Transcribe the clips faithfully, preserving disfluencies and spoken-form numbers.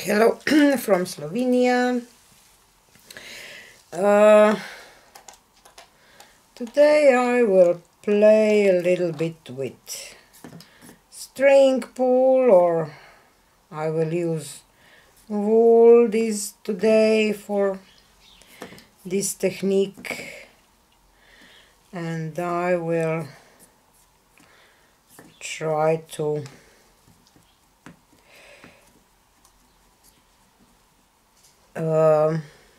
Hello from Slovenia. Uh, today I will play a little bit with string pull, or I will use wool this today for this technique, and I will try to um,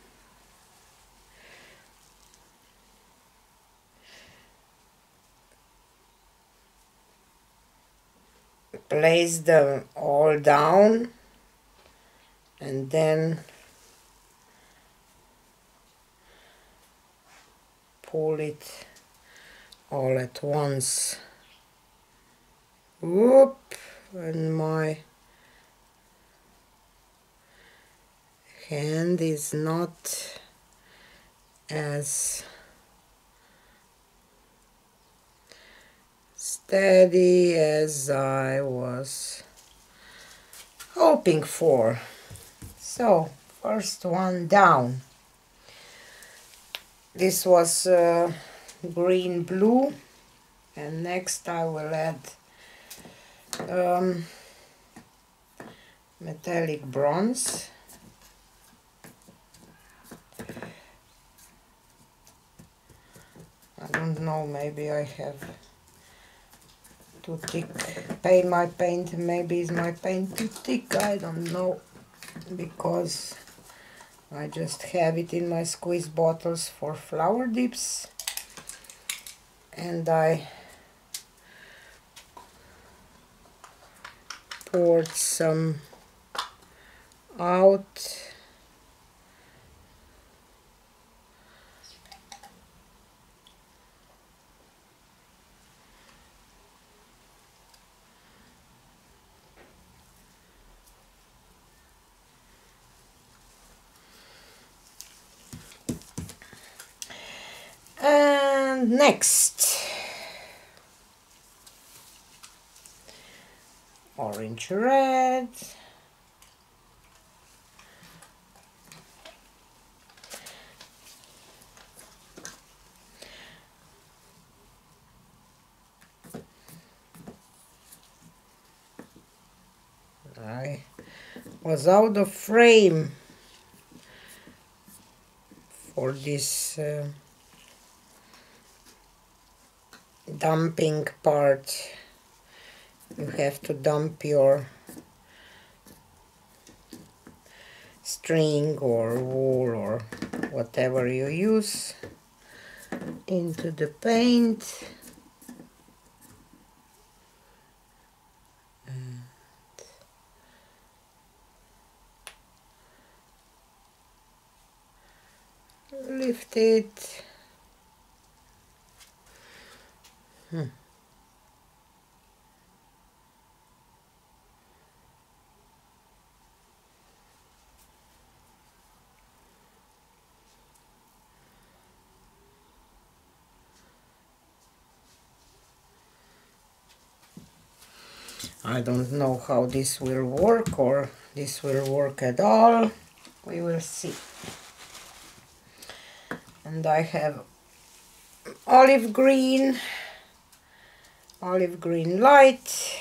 place them all down and then pull it all at once. Whoop! And my hand is not as steady as I was hoping for. So, first one down. This was uh, green blue, and next I will add um, metallic bronze. I don't know, maybe I have too thick paint. My paint, maybe is my paint too thick, I don't know, because I just have it in my squeeze bottles for flower dips, and I poured some out. And next, orange red, I was out of frame for this uh, dumping part. You have to dump your string or wool or whatever you use into the paint. And lift it. Hmm. I don't know how this will work, or this will work at all. We will see. And I have olive green, olive green light.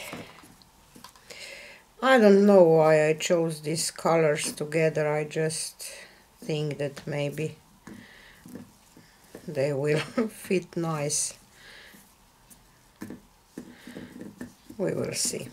I don't know why I chose these colors together. I just think that maybe they will fit nice. We will see.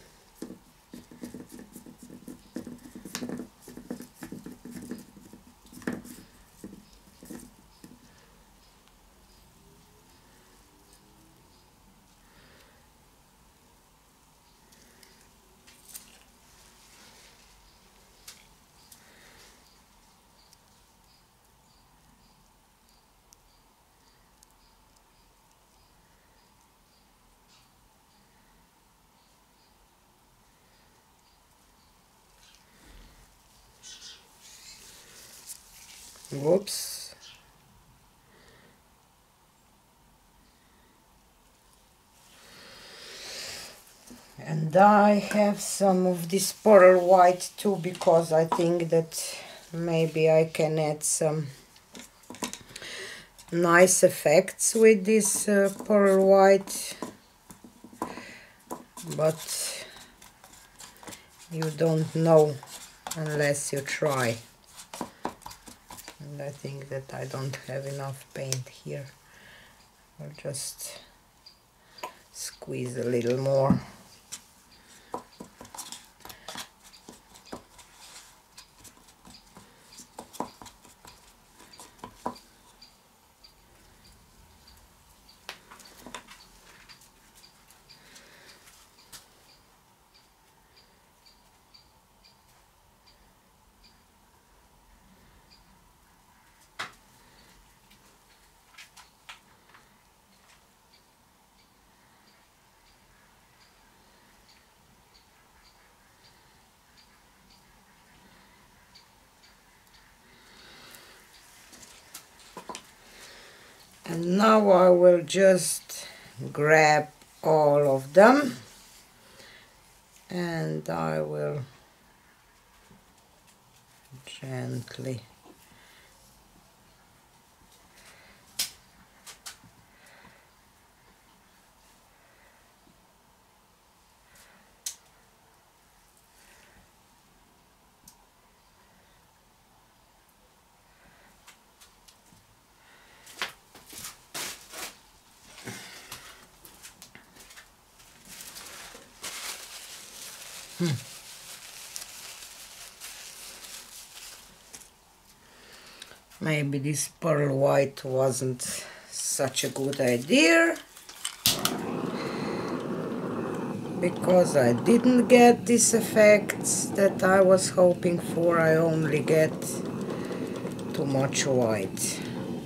Whoops. And I have some of this pearl white too, because I think that maybe I can add some nice effects with this uh, pearl white, but you don't know unless you try. And I think that I don't have enough paint here. I'll just squeeze a little more. And now I will just grab all of them and I will gently Hmm. Maybe this pearl white wasn't such a good idea, because I didn't get these effects that I was hoping for. I only get too much white.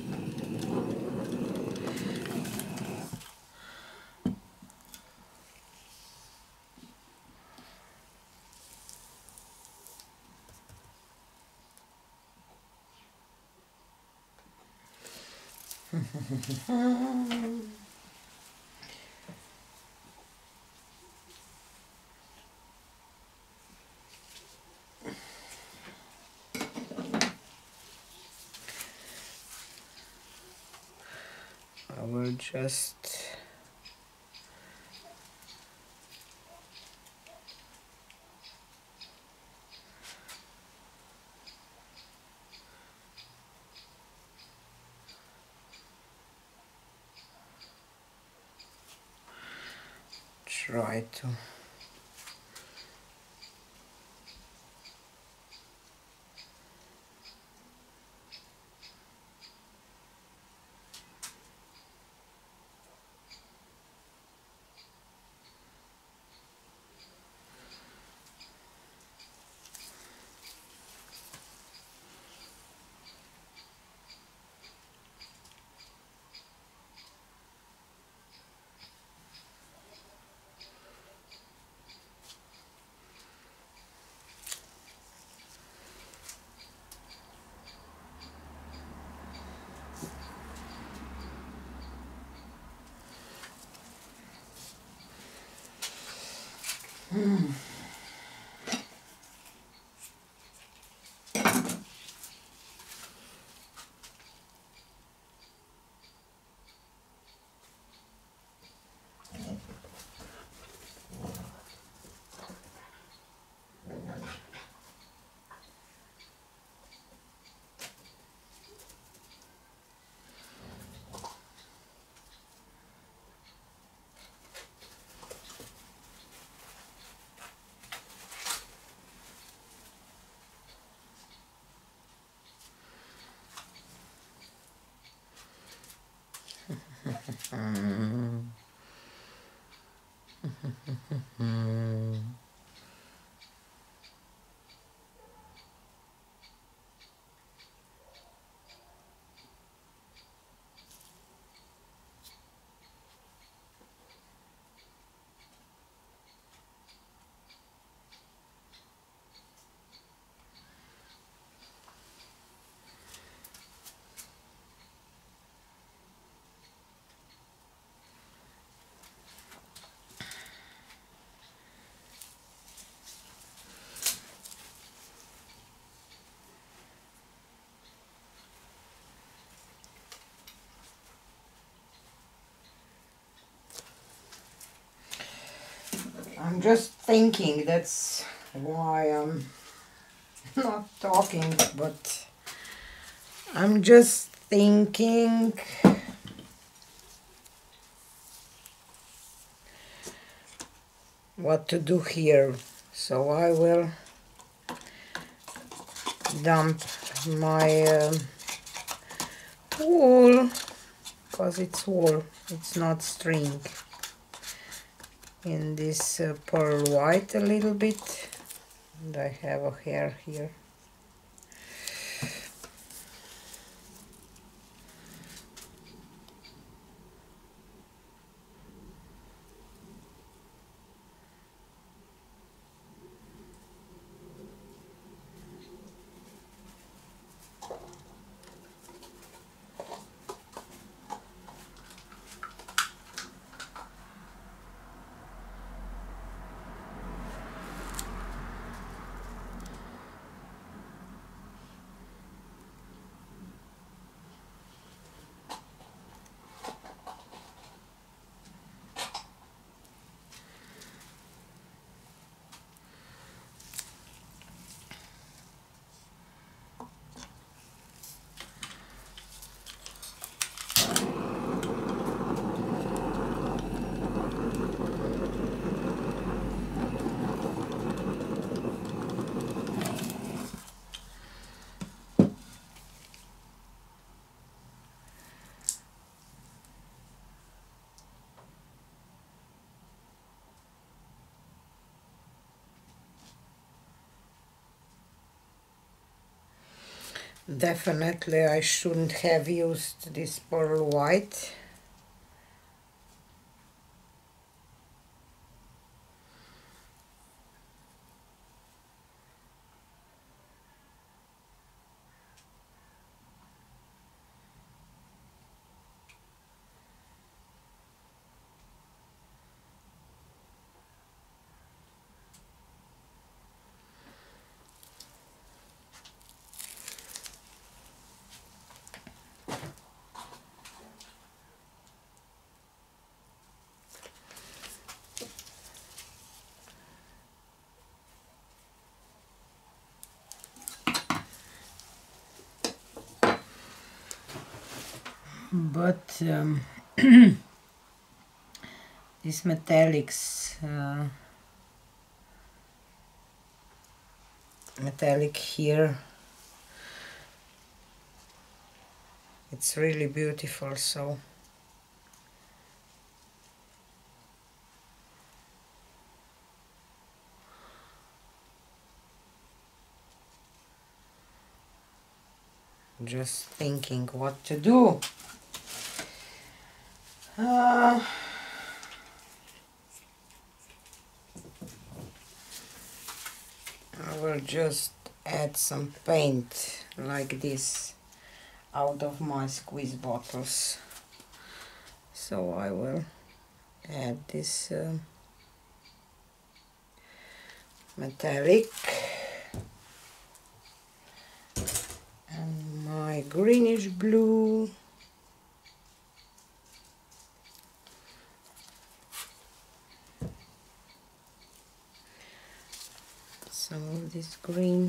I will just try to Hmm. I'm just thinking, that's why I'm not talking, but I'm just thinking what to do here. So I will dump my uh, wool, because it's wool, it's not string, in this uh, pearl white a little bit, and I have a hair here. Definitely I shouldn't have used this pearl white. But um, these metallics, uh, metallic here, it's really beautiful, so just thinking what to do. Uh, I will just add some paint like this out of my squeeze bottles. So I will add this uh, metallic and my greenish blue. Some of this green.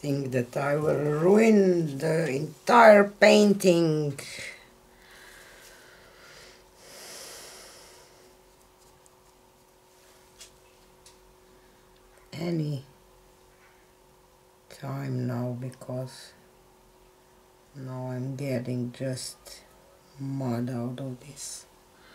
think that I will ruin the entire painting. Any time now, because now I'm getting just mud out of this.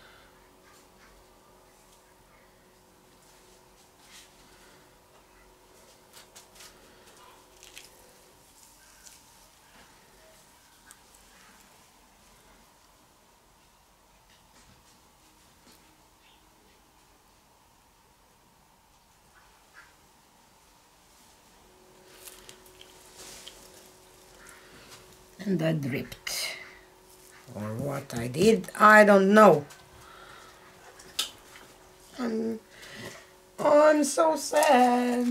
And that dripped. Or what I did, I don't know. I'm, oh, I'm so sad.